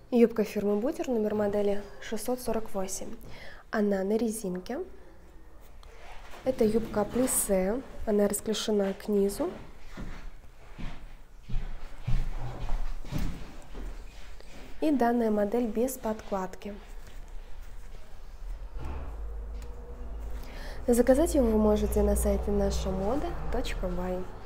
Юбка фирмы Бутер, номер модели 648. Она на резинке. Это юбка плиссе, она расклешена к низу. И данная модель без подкладки. Заказать его вы можете на сайте нашамода.бай.